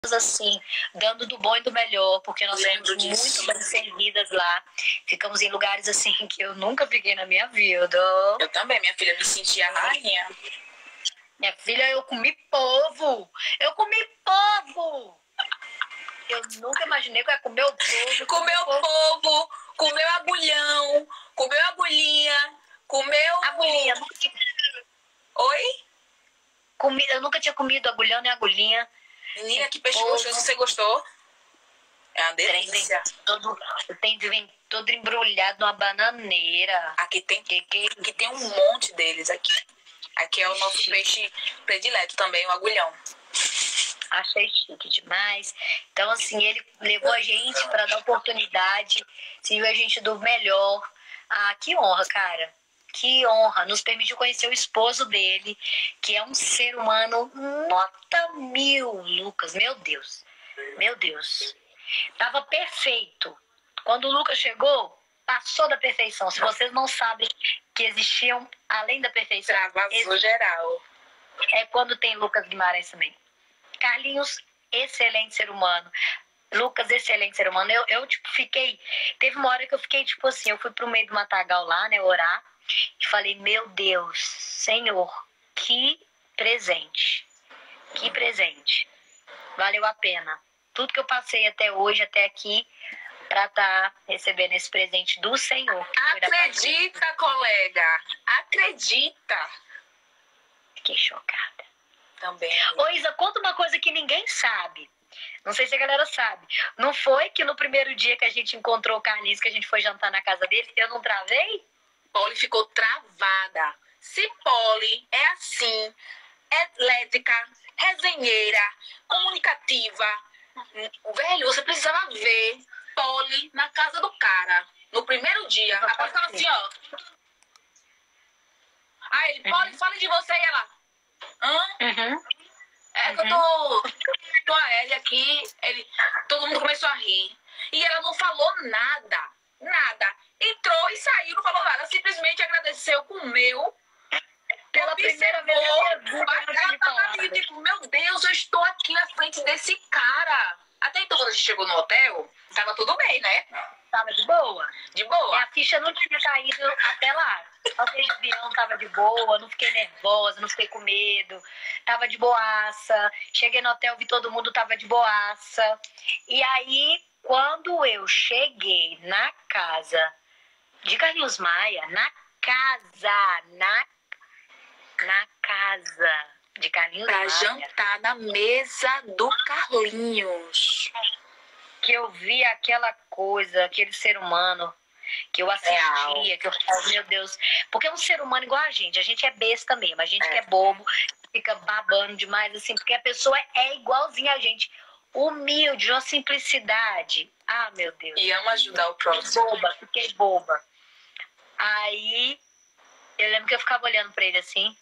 assim, dando do bom e do melhor, porque nós Lembro fomos disso. muito bem servidas lá. Ficamos em lugares assim que eu nunca fiquei na minha vida. Eu também, minha filha, me sentia rainha. Minha filha, eu comi povo! Eu comi povo! Eu nunca imaginei que eu ia comer o povo. Comeu povo, comeu agulhão, comeu agulhinha, comeu... Agulhinha. Oi? Eu nunca tinha comido agulhão nem agulhinha. Menina, que peixe gostoso, você gostou? É uma delícia. Vem todo embrulhado numa bananeira. Aqui tem um monte deles aqui. Aqui é o nosso peixe predileto também, o agulhão. Achei chique demais. Então, assim, ele levou a gente para dar oportunidade, serviu a gente do melhor. Ah, que honra, cara. Que honra. Nos permitiu conhecer o esposo dele, que é um ser humano nota 1000, Lucas. Meu Deus. Meu Deus. Tava perfeito. Quando o Lucas chegou, passou da perfeição. Se vocês não sabem que existiam além da perfeição... Travasou geral. É quando tem Lucas Guimarães também. Carlinhos, excelente ser humano. Lucas, excelente ser humano. Eu fiquei... Teve uma hora que eu fiquei, tipo assim, eu fui pro meio do matagal lá, né, orar. E falei, meu Deus, Senhor, que presente. Que presente. Valeu a pena. Tudo que eu passei até hoje, até aqui, pra estar recebendo esse presente do Senhor. Acredita, colega. Acredita. Fiquei chocada. Também. Ô, Isa, conta uma coisa que ninguém sabe. Não sei se a galera sabe. Não foi que no primeiro dia que a gente encontrou o Carlinhos, que a gente foi jantar na casa dele, eu não travei? Polly ficou travada. Se Polly é assim, elétrica, resenheira, comunicativa, velho, você precisava ver Polly na casa do cara. No primeiro dia. A Polly ficava assim, ó. Aí ele, Polly, fala de você. E ela, Uhum. É que eu tô a Ellie aqui, todo mundo começou a rir. E ela não falou nada, nada. Entrou e saiu, não falou nada. Simplesmente agradeceu, comeu. Pela primeira vez na minha vida, ela tava ali, tipo, meu Deus, eu estou aqui na frente desse cara. Até então, quando a gente chegou no hotel, tava tudo bem, né? Tava de boa. De boa. A ficha não tinha caído até lá. O de avião tava de boa, não fiquei nervosa, não fiquei com medo. Tava de boaça. Cheguei no hotel, vi todo mundo, tava de boaça. E aí, quando eu cheguei na casa de Carlinhos Maia, na casa de Carlinhos Pra Maia, jantar na mesa do Carlinhos. que eu vi aquela coisa, aquele ser humano que eu assistia, que eu falava, meu Deus, porque é um ser humano igual a gente é besta mesmo, a gente que é bobo, fica babando demais, assim, porque a pessoa é igualzinha a gente, humilde, de uma simplicidade. Ah, meu Deus. E ama ajudar o próximo. Fiquei boba. Aí, eu lembro que eu ficava olhando pra ele assim,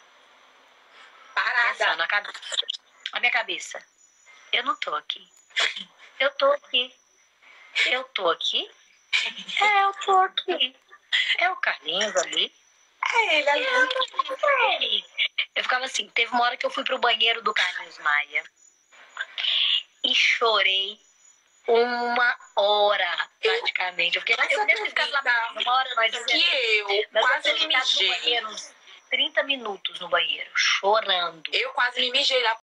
Parada. Na minha cabeça, eu não tô aqui. Eu tô aqui. Eu tô aqui? Eu tô aqui. É o Carlinhos ali? É ele ali. Eu ficava assim, teve uma hora que eu fui pro banheiro do Carlinhos Maia e chorei 1 hora, praticamente. Eu devo ter ficado lá 1 hora, mas eu quase me mijei. 30 minutos no banheiro, chorando. Eu quase me mijei lá